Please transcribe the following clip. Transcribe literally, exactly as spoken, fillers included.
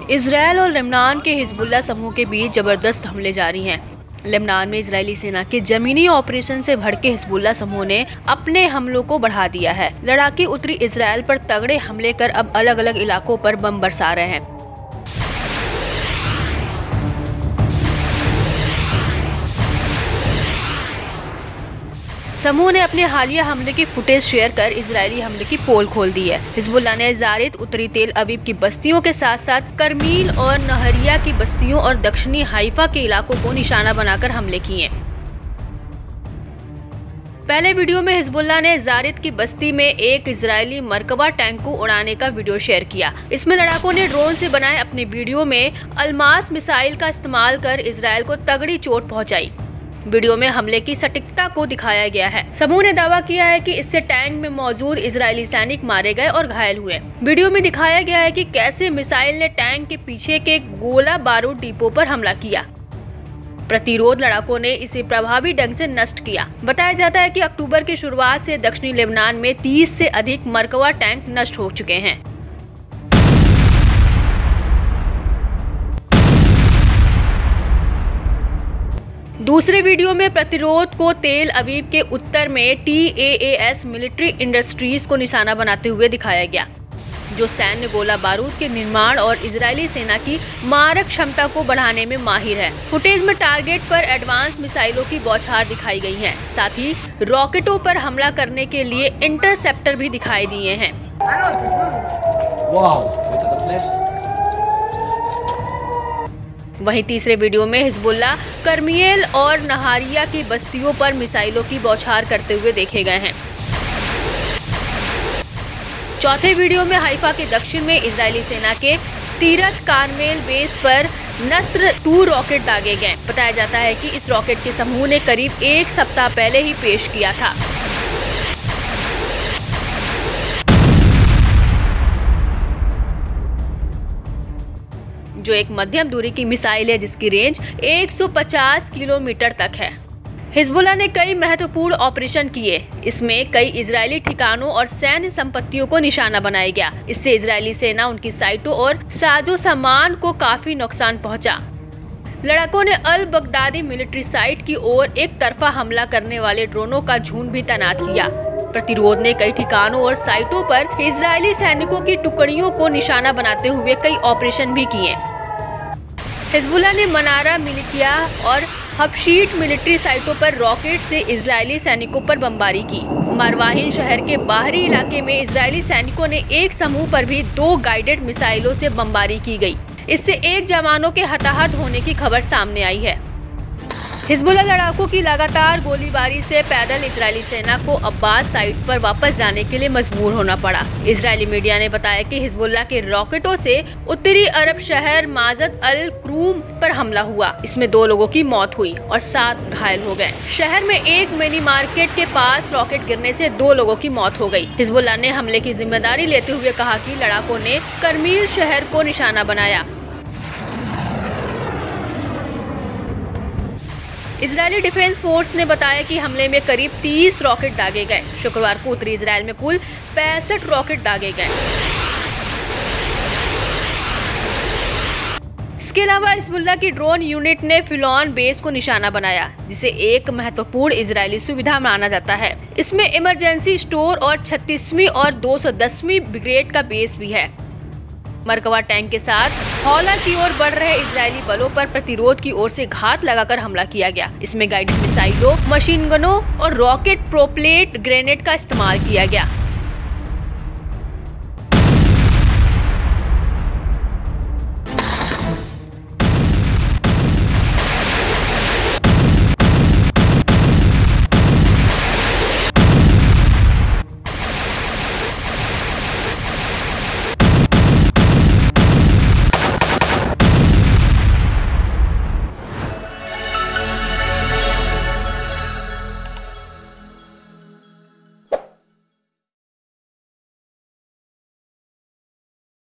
Israel और Lebanon के Hezbollah समूह के बीच जबरदस्त हमले जारी हैं। लेबनान में इजरायली सेना के जमीनी ऑपरेशन से भड़के हिजबुल्लाह समूह ने अपने हमलों को बढ़ा दिया है। लड़ाके उत्तरी इजरायल पर तगड़े हमले कर अब अलग अलग इलाकों पर बम बरसा रहे हैं। समूह ने अपने हालिया हमले की फुटेज शेयर कर इजरायली हमले की पोल खोल दी है। हिजबुल्लाह ने जारिद, उत्तरी तेल अवीव की बस्तियों के साथ साथ करमील और नहरिया की बस्तियों और दक्षिणी हाइफा के इलाकों को निशाना बनाकर हमले किए। पहले वीडियो में हिजबुल्लाह ने जारिद की बस्ती में एक इजरायली मरकबा टैंक को उड़ाने का वीडियो शेयर किया। इसमें लड़ाकों ने ड्रोन से बनाए अपने वीडियो में अल्मास मिसाइल का इस्तेमाल कर इजरायल को तगड़ी चोट पहुंचाई। वीडियो में हमले की सटीकता को दिखाया गया है। समूह ने दावा किया है कि इससे टैंक में मौजूद इजरायली सैनिक मारे गए और घायल हुए। वीडियो में दिखाया गया है कि कैसे मिसाइल ने टैंक के पीछे के गोला बारूद डिपो पर हमला किया। प्रतिरोध लड़ाकों ने इसे प्रभावी ढंग से नष्ट किया। बताया जाता है कि अक्टूबर की शुरुआत से दक्षिणी लेबनान में तीस से अधिक मरकवा टैंक नष्ट हो चुके हैं। दूसरे वीडियो में प्रतिरोध को तेल अवीव के उत्तर में T A A S military industries को निशाना बनाते हुए दिखाया गया, जो सैन्य गोला बारूद के निर्माण और इजरायली सेना की मारक क्षमता को बढ़ाने में माहिर है। फुटेज में टारगेट पर एडवांस मिसाइलों की बौछार दिखाई गई है। साथ ही रॉकेटों पर हमला करने के लिए इंटरसेप्टर भी दिखाई दिए हैं। वहीं तीसरे वीडियो में हिजबुल्लाह करमील और नहारिया की बस्तियों पर मिसाइलों की बौछार करते हुए देखे गए हैं। चौथे वीडियो में हाइफा के दक्षिण में इजरायली सेना के तीरथ कारमेल बेस पर नस्र टू रॉकेट दागे गए। बताया जाता है कि इस रॉकेट के समूह ने करीब एक सप्ताह पहले ही पेश किया था। जो एक मध्यम दूरी की मिसाइल है जिसकी रेंज एक सौ पचास किलोमीटर तक है। हिजबुल्लाह ने कई महत्वपूर्ण ऑपरेशन किए। इसमें कई इजरायली ठिकानों और सैन्य संपत्तियों को निशाना बनाया गया। इससे इजरायली सेना, उनकी साइटों और साजो सामान को काफी नुकसान पहुंचा। लड़ाकों ने अल बगदादी मिलिट्री साइट की ओर एक तरफा हमला करने वाले ड्रोनों का झुंड भी तैनात किया। प्रतिरोध ने कई ठिकानों और साइटों पर इजरायली सैनिकों की टुकड़ियों को निशाना बनाते हुए कई ऑपरेशन भी किए। हिजबुल्लाह ने मनारा, मिलिकिया और हबशीट मिलिट्री साइटों पर रॉकेट से इजरायली सैनिकों पर बमबारी की। मरवाहिन शहर के बाहरी इलाके में इजरायली सैनिकों ने एक समूह पर भी दो गाइडेड मिसाइलों से बमबारी की गई। इससे एक जवानों के हताहत होने की खबर सामने आई है। हिजबुल्लाह लड़ाकों की लगातार गोलीबारी से पैदल इजरायली सेना को अब्बास साइट पर वापस जाने के लिए मजबूर होना पड़ा। इजरायली मीडिया ने बताया कि हिजबुल्लाह के रॉकेटों से उत्तरी अरब शहर माजद अल क्रूम पर हमला हुआ। इसमें दो लोगों की मौत हुई और सात घायल हो गए। शहर में एक मिनी मार्केट के पास रॉकेट गिरने से दो लोगों की मौत हो गई। हिजबुल्लाह ने हमले की जिम्मेदारी लेते हुए कहा कि लड़ाकों ने करमील शहर को निशाना बनाया। इजरायली डिफेंस फोर्स ने बताया कि हमले में करीब तीस रॉकेट दागे गए। शुक्रवार को उत्तरी इजरायल में कुल पैंसठ रॉकेट दागे गए। इसके अलावा हिजबुल्लाह की ड्रोन यूनिट ने फिलौन बेस को निशाना बनाया, जिसे एक महत्वपूर्ण इजरायली सुविधा माना जाता है। इसमें इमरजेंसी स्टोर और छत्तीसवीं और दो सौ दसवीं ब्रिगेड का बेस भी है। मरकवा टैंक के साथ हौला की ओर बढ़ रहे इजरायली बलों पर प्रतिरोध की ओर से घात लगाकर हमला किया गया। इसमें गाइडेड मिसाइलों, मशीन गनों और रॉकेट प्रोपेल्ड ग्रेनेड का इस्तेमाल किया गया।